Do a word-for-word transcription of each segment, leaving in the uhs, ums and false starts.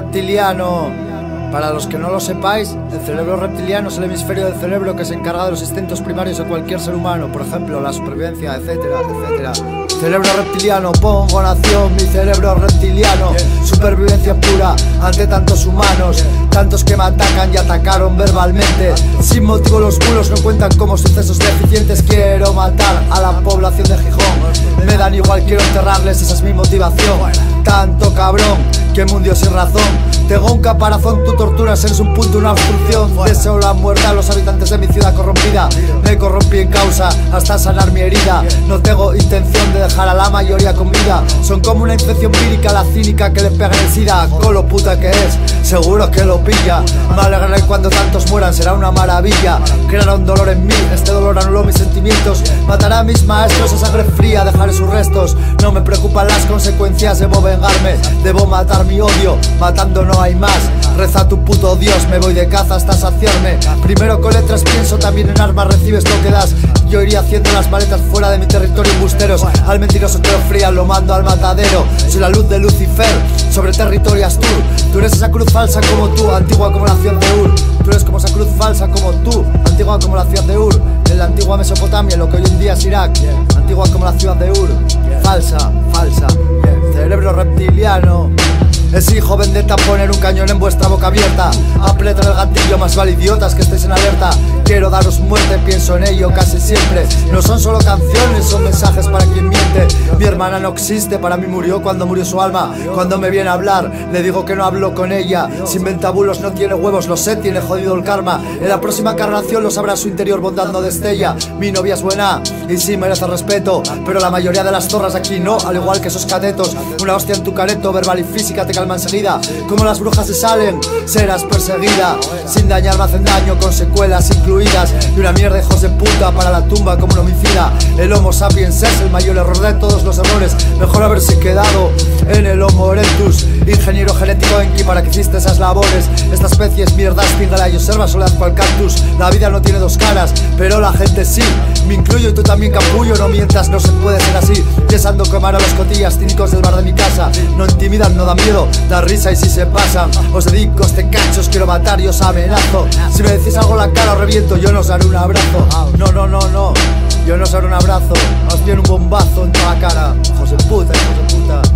reptiliano. Para los que no lo sepáis, el cerebro reptiliano es el hemisferio del cerebro que se encarga de los instintos primarios de cualquier ser humano, por ejemplo, la supervivencia, etcétera, etcétera. Cerebro reptiliano, pongo nación, mi cerebro reptiliano. Supervivencia pura ante tantos humanos, tantos que me atacan y atacaron verbalmente. Sin motivo los bulos no cuentan como sucesos deficientes. Quiero matar a la población de Gijón, me dan igual, quiero enterrarles, esa es mi motivación. Tanto cabrón que mundió sin razón. Tengo un caparazón, tú torturas, eres un punto, una obstrucción. Deseo la muerte a los habitantes de mi ciudad corrompida. Me corrompí en causa hasta sanar mi herida. No tengo intención de dejar a la mayoría con vida. Son como una infección vírica, la cínica que le pega en el sida. Con lo puta que es, seguro que lo pilla. Me alegraré cuando tantos mueran, será una maravilla. Creará un dolor en mí, este dolor anuló mis sentimientos. Matará a mis maestros a sangre fría, dejaré sus restos. No me preocupan las consecuencias, debo vengarme. Debo matar mi odio, matando no hay más. Reza a tu puto Dios, me voy de caza hasta saciarme. Primero con letras pienso, también en armas recibes lo que das. Yo iría haciendo las maletas fuera de mi territorio, embusteros. Al mentiroso que lo fría lo mando al matadero. Soy la luz de Lucifer sobre territorio Astur. Tú eres esa cruz falsa como tú, antigua como la ciudad de Ur. Tú eres como esa cruz falsa como tú, antigua como la ciudad de Ur. En la antigua Mesopotamia, lo que hoy en día es Irak. Antigua como la ciudad de Ur. Falsa, falsa. Cerebro reptiliano. Es hijo vendetta poner un cañón en vuestra boca abierta. Apretar el gatillo, más vale idiotas que estéis en alerta. Quiero daros muerte, pienso en ello casi siempre. No son solo canciones, son mensajes para quien miente. Mi hermana no existe, para mí murió cuando murió su alma. Cuando me viene a hablar, le digo que no hablo con ella. Se inventa bulos, no tiene huevos, lo sé, tiene jodido el karma. En la próxima encarnación lo sabrá su interior, bondad no destella. Mi novia es buena y sí merece respeto, pero la mayoría de las zorras aquí no, al igual que esos catetos. Una hostia en tu careto, verbal y física te calma enseguida. Como las brujas se salen, serás perseguida. Sin dañar me hacen daño, con secuelas incluidas. Y una mierda hijos de puta para la tumba como un homicida. El homo sapiens es el mayor error de todos los errores. Mejor haberse quedado en el homo erectus. Ingeniero genético Enki para que hiciste esas labores. Esta especie es mierda, espíngala y observa soledad cual cactus. La vida no tiene dos caras, pero la gente sí. Me incluyo y tú también, capullo, no mientas, no se puede ser así. Pensando quemar a los cotillas cínicos del bar de mi casa. No intimidan, no dan miedo, da risa y si se pasan. Os dedico este cachos, quiero matar y os amenazo. Si me decís algo en la cara os reviento, yo no os haré un abrazo. No, no, no, no, yo no os haré un abrazo. Os tiene un bombazo en toda la cara. Hijos de puta, hijos de puta.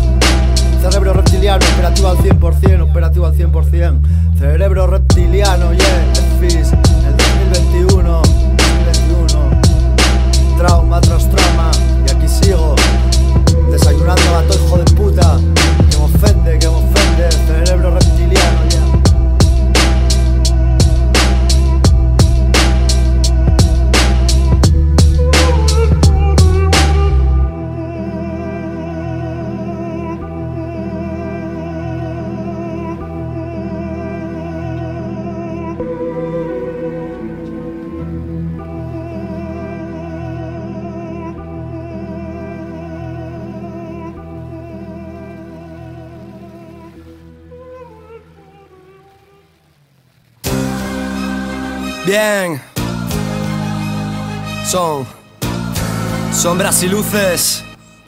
Cerebro reptiliano, operativo al cien por cien, operativo al cien por cien. Cerebro reptiliano, yeah, F I S, el dos mil veintiuno, dos mil veintiuno. Trauma tras trauma, y aquí sigo, desayunando a gato hijo de puta. Que me ofende, que me ofende, cerebro reptiliano, ya. Bien, son sombras y luces.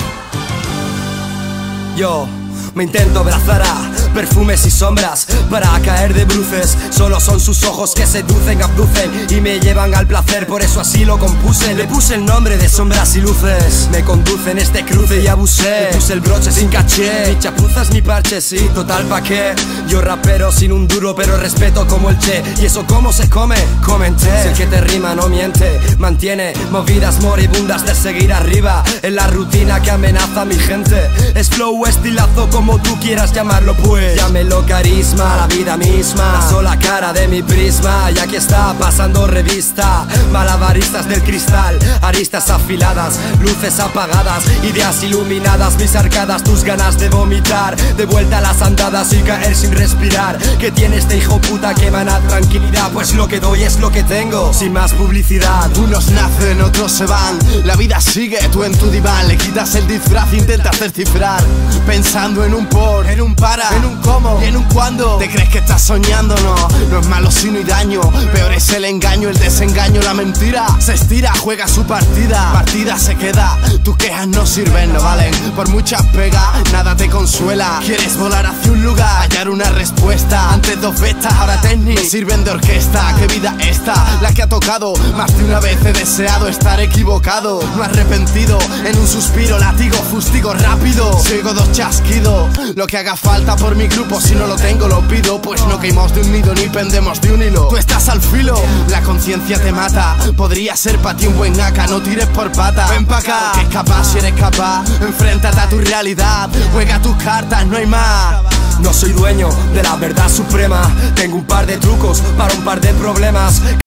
Yo me intento abrazar a perfumes y sombras para caer de bruces. Solo son sus ojos que seducen, abducen y me llevan al placer. Por eso así lo compuse, le puse el nombre de sombras y luces. Me conducen este cruce y abusé. Le puse el broche sin caché, ni chapuzas ni parches, sí, total pa' qué. Yo rapero sin un duro pero respeto como el Che. Y eso cómo se come, comenté. Si el que te rima no miente, mantiene movidas moribundas de seguir arriba en la rutina que amenaza a mi gente. Es flow, estilazo, como tú quieras llamarlo pues. Llámelo carisma, la vida misma, la sola cara de mi prisma. Y aquí está pasando revista, malabaristas del cristal, aristas afiladas, luces apagadas, ideas iluminadas, mis arcadas, tus ganas de vomitar, de vuelta a las andadas y caer sin respirar. Que tiene este hijo puta que emana tranquilidad, pues lo que doy es lo que tengo, sin más publicidad. Unos nacen, otros se van, la vida sigue, tú en tu diván. Le quitas el disfraz, intentas descifrar, pensando en un por, en un para, en un cómo y en un cuándo. ¿Te crees que estás soñando? No, no es malo si no hay daño. Peor es el engaño, el desengaño, la mentira. Se estira, juega su partida, partida se queda. Tus quejas no sirven, no valen. Por muchas pegas, nada te consuela. Quieres volar hacia un lugar, hallar dar una respuesta. Antes dos bestas, ahora técnicas me sirven de orquesta. ¿Qué vida esta? La que ha tocado. Más de una vez he deseado estar equivocado. No arrepentido, en un suspiro, latigo, fustigo rápido. Sigo dos chasquidos. Lo que haga falta por mi grupo, si no lo tengo lo pido. Pues no caímos de un nido ni pendemos de un hilo. Tú estás al filo, la conciencia te mata. Podría ser pa' ti un buen acá, no tires por pata. Ven pa' acá, que es capaz si eres capaz. Enfréntate a tu realidad, juega tus cartas, no hay más. No soy dueño de la verdad suprema. Tengo un par de trucos para un par de problemas.